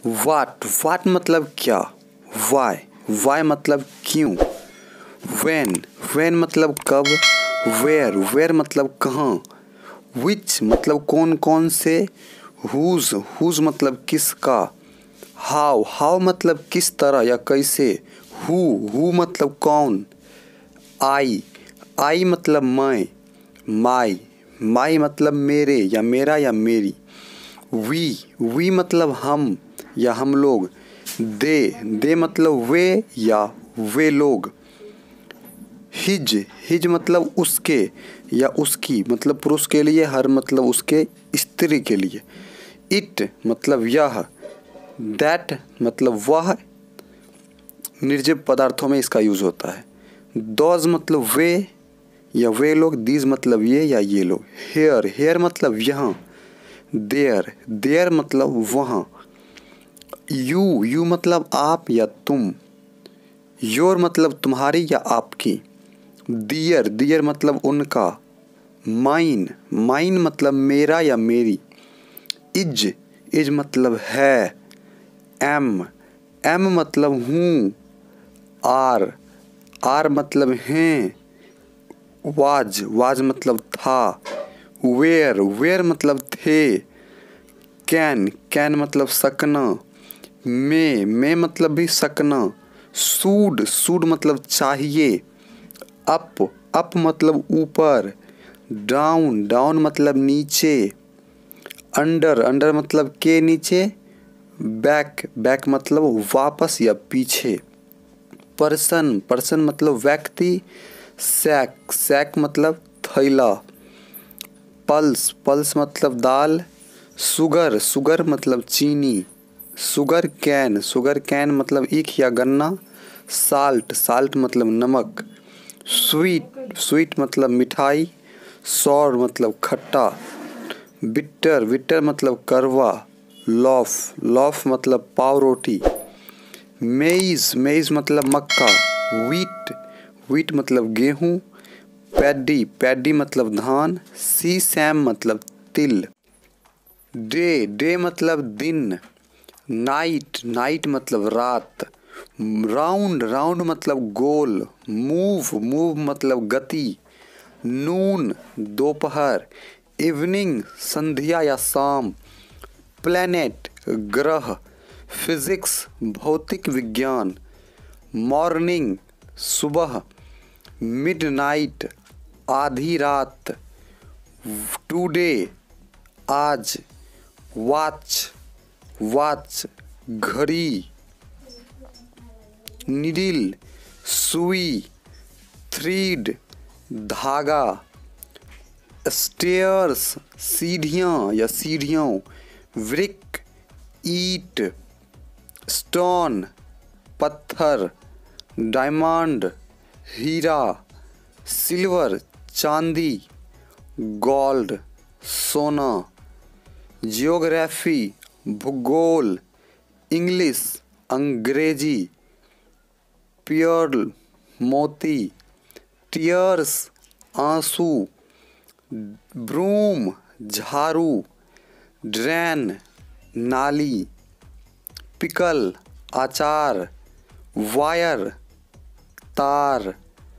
वाट मतलब क्या। वाई मतलब क्यों। वेन मतलब कब। वेयर मतलब कहाँ। विच मतलब कौन कौन से। हुज मतलब किसका। हाउ मतलब किस तरह या कैसे। हु मतलब कौन। आई मतलब मैं। माई मतलब मेरे या मेरा या मेरी। वी मतलब हम या हम लोग। दे मतलब वे या वे लोग। हिज मतलब उसके या उसकी मतलब पुरुष के लिए, हर मतलब उसके स्त्री के लिए। इट मतलब यह। दैट मतलब वह, निर्जीव पदार्थों में इसका यूज होता है। दोज मतलब वे या वे लोग। दीज मतलब ये या ये लोग। हेयर मतलब यहाँ। देयर मतलब वहाँ। यू मतलब आप या तुम। योर मतलब तुम्हारी या आपकी। दियर मतलब उनका। माइन मतलब मेरा या मेरी। इज मतलब है। एम मतलब हूँ। आर मतलब हैं। वाज मतलब था। वेयर मतलब थे। कैन मतलब सकना। मे मतलब भी सकना। सूड मतलब चाहिए। अप मतलब ऊपर। डाउन मतलब नीचे। अंडर मतलब के नीचे। बैक मतलब वापस या पीछे। पर्सन मतलब व्यक्ति। सैक मतलब थैला। पल्स मतलब दाल। सुगर मतलब चीनी। शुगर कैन मतलब ईख या गन्ना। साल्ट मतलब नमक। स्वीट मतलब मिठाई। सॉर मतलब खट्टा। बिटर मतलब करवा। लॉफ मतलब पाव रोटी। मेइज मतलब मक्का। वीट मतलब गेहूँ। पैडी मतलब धान। सैम मतलब तिल। डे मतलब दिन। नाइट मतलब रात। राउंड मतलब गोल। मूव मतलब गति। नून दोपहर। इवनिंग संध्या या शाम। प्लैनेट ग्रह। फिजिक्स भौतिक विज्ञान। मॉर्निंग सुबह। मिडनाइट आधी रात। टुडे आज। वॉच घड़ी। नीडल सुई। थ्रेड धागा। स्टेयर्स सीढ़ियाँ या सीढ़ियों। ब्रिक ईट। स्टोन पत्थर। डायमंड हीरा। सिल्वर चांदी। गोल्ड सोना। जियोग्राफी भूगोल। इंग्लिश अंग्रेजी। पर्ल मोती। टीयर्स आंसू। ब्रूम झाड़ू। ड्रेन नाली। पिकल अचार। वायर तार।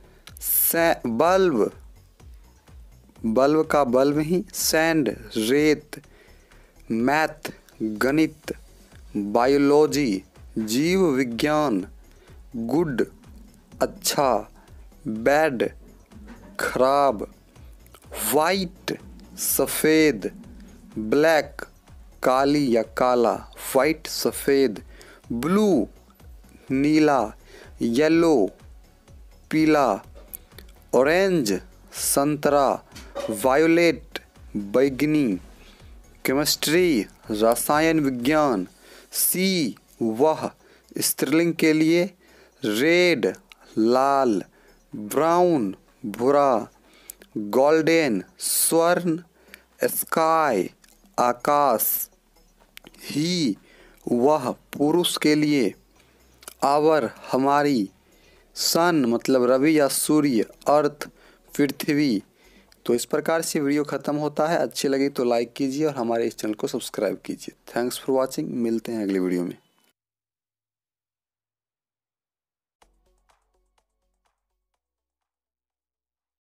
बल्ब का बल्ब ही। सैंड रेत। मैथ गणित। बायोलॉजी जीव विज्ञान। गुड अच्छा। बैड खराब। वाइट सफ़ेद। ब्लैक काली या काला। वाइट सफ़ेद। ब्लू नीला। येलो पीला। ऑरेंज संतरा। वायोलेट बैगनी। केमिस्ट्री रसायन विज्ञान। सी वह स्त्रीलिंग के लिए। रेड लाल। ब्राउन भूरा। गोल्डन स्वर्ण। स्काई आकाश। ही वह पुरुष के लिए। आवर हमारी। सन मतलब रवि या सूर्य। अर्थ पृथ्वी। तो इस प्रकार से वीडियो ख़त्म होता है। अच्छी लगी तो लाइक कीजिए और हमारे इस चैनल को सब्सक्राइब कीजिए। Thanks for watching. मिलते हैं अगली वीडियो में।